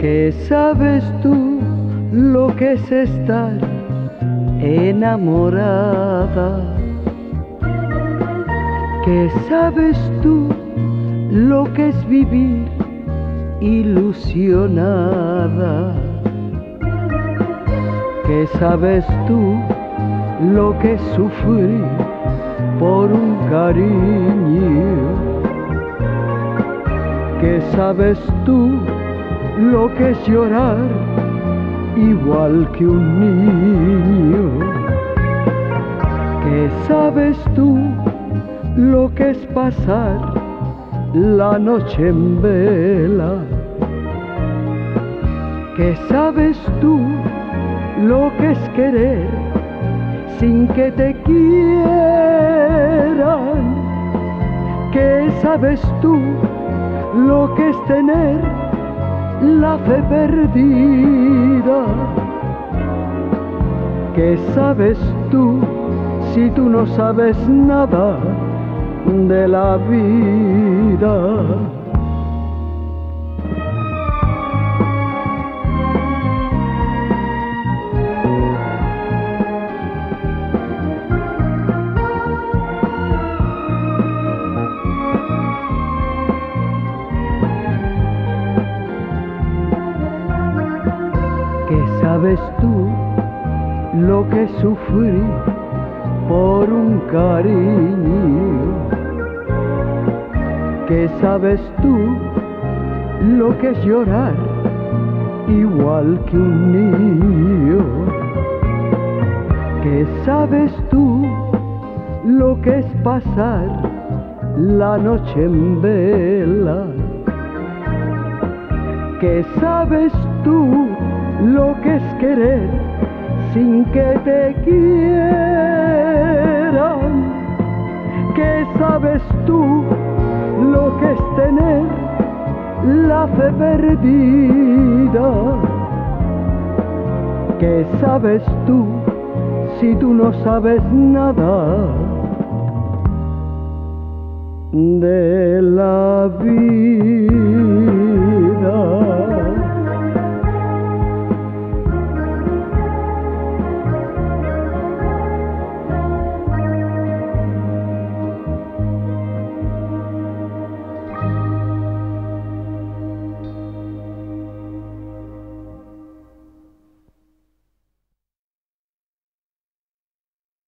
¿Qué sabes tú lo que es estar enamorada? ¿Qué sabes tú lo que es vivir ilusionada? ¿Qué sabes tú lo que es sufrir por un cariño? ¿Qué sabes tú lo que es llorar igual que un niño? ¿Qué sabes tú lo que es pasar la noche en vela? ¿Qué sabes tú lo que es querer sin que te quieran? ¿Qué sabes tú lo que es tener la fe perdida? ¿Qué sabes tú si tú no sabes nada de la vida? ¿Qué sabes tú lo que es sufrir por un cariño? ¿Qué sabes tú lo que es llorar igual que un niño? ¿Qué sabes tú lo que es pasar la noche en vela? ¿Qué sabes tú lo que es querer sin que te quieran? ¿Qué sabes tú lo que es tener la fe perdida? ¿Qué sabes tú si tú no sabes nada de la vida?